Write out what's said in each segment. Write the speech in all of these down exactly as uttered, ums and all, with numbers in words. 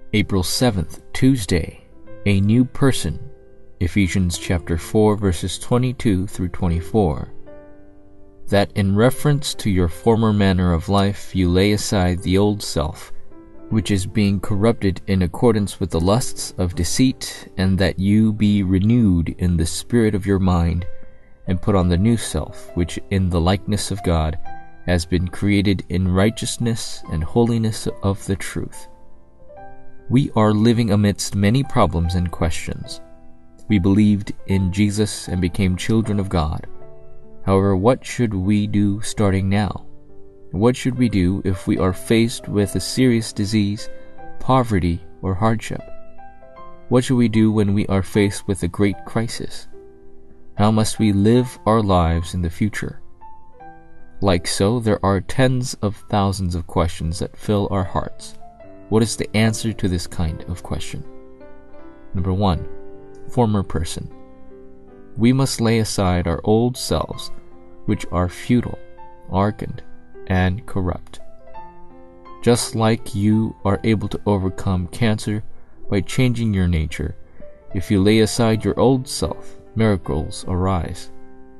April seventh, Tuesday, a new person. Ephesians chapter four verses twenty-two through twenty-four. That in reference to your former manner of life you lay aside the old self, which is being corrupted in accordance with the lusts of deceit, and that you be renewed in the spirit of your mind, and put on the new self, which in the likeness of God has been created in righteousness and holiness of the truth. We are living amidst many problems and questions. We believed in Jesus and became children of God. However, what should we do starting now? What should we do if we are faced with a serious disease, poverty, or hardship? What should we do when we are faced with a great crisis? How must we live our lives in the future? Like so, there are tens of thousands of questions that fill our hearts. What is the answer to this kind of question? Number one, former person. We must lay aside our old selves, which are futile, arrogant, and corrupt. Just like you are able to overcome cancer by changing your nature, if you lay aside your old self, miracles arise.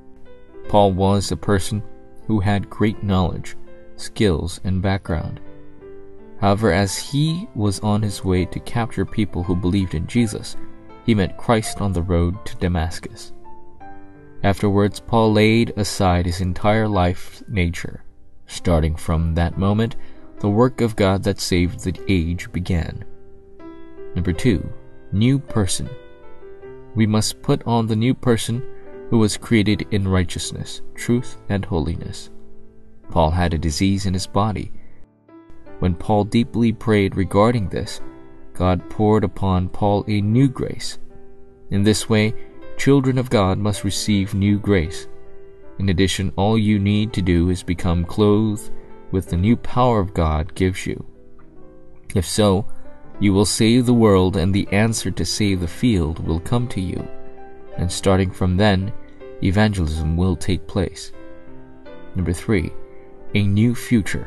Paul was a person who had great knowledge, skills, and background. However, as he was on his way to capture people who believed in Jesus, he met Christ on the road to Damascus. Afterwards, Paul laid aside his entire life nature. Starting from that moment, the work of God that saved the age began. Number two, new person. We must put on the new person who was created in righteousness, truth, and holiness. Paul had a disease in his body. When Paul deeply prayed regarding this, God poured upon Paul a new grace. In this way, children of God must receive new grace. In addition, all you need to do is become clothed with the new power of God gives you. If so, you will save the world, and the answer to save the field will come to you. And starting from then, evangelism will take place. Number three, a new future.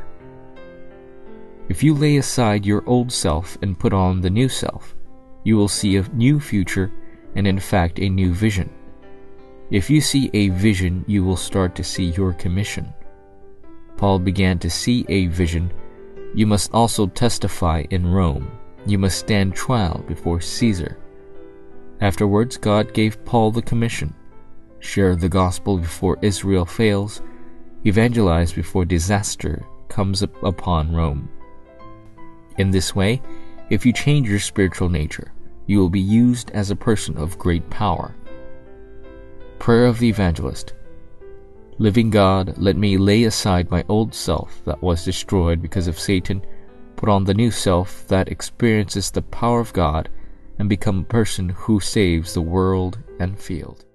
If you lay aside your old self and put on the new self, you will see a new future and in fact a new vision. If you see a vision, you will start to see your commission. Paul began to see a vision. You must also testify in Rome. You must stand trial before Caesar. Afterwards, God gave Paul the commission. Share the gospel before Israel fails. Evangelize before disaster comes up upon Rome. In this way, if you change your spiritual nature, you will be used as a person of great power. Prayer of the Evangelist. Living God, let me lay aside my old self that was destroyed because of Satan, put on the new self that experiences the power of God, and become a person who saves the world and field.